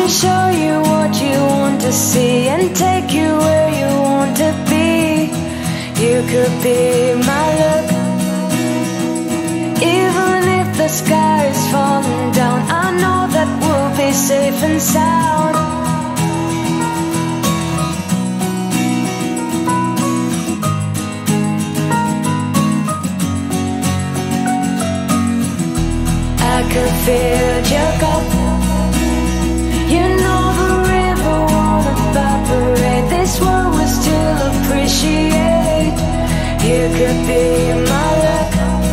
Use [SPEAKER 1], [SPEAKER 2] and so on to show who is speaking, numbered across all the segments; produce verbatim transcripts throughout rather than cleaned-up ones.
[SPEAKER 1] could show you what you want to see and take you where you want to be. You could be my luck. Even if the sky is falling down, I know that we'll be safe and sound. I could fill your cup. You know the river won't evaporate. This world will still appreciate. You could be my luck.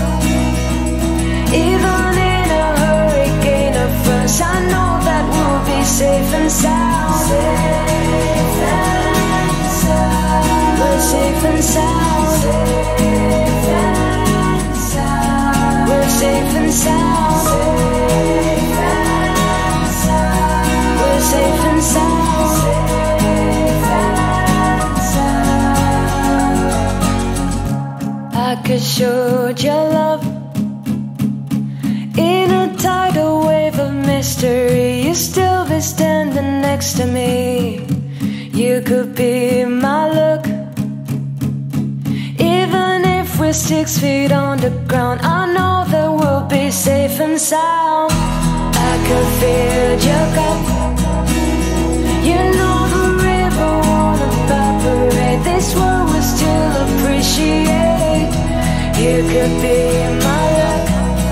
[SPEAKER 1] Even in a hurricane of friends, I know that we'll be safe and sound. Safe and sound. We're safe and sound. Safe and sound. We're safe and sound. Safe and sound. We're safe and sound. Safe and sound. I could show your love in a tidal wave of mystery. You still be standing next to me. You could be my luck. Even if we're six feet on the ground, I know that we'll be safe and sound. I could fill your cup. You know the river won't evaporate. This world will still appreciate. You could be my luck.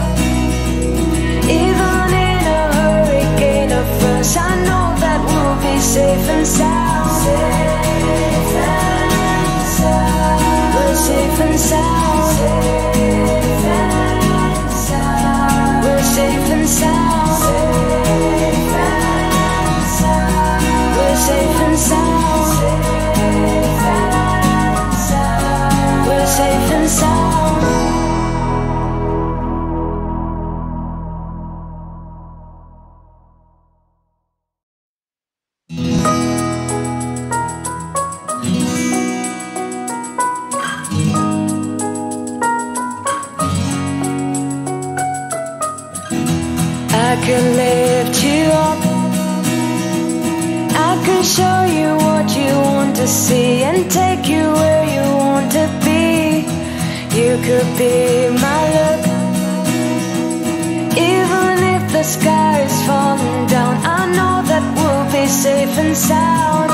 [SPEAKER 1] Even in a hurricane of friends, I know that we'll be safe and sound. Safe and sound. We're safe and sound. Safe and sound. We're safe and sound. Safe and sound. We're safe and sound. Safe and sound. We're safe and sound. I could lift you up. I could show you what you want to see and take you where you want to be. You could be my luck. Even if the sky is falling down, I know that we'll be safe and sound.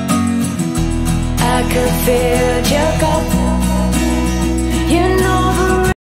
[SPEAKER 1] I could fill your cup. You know the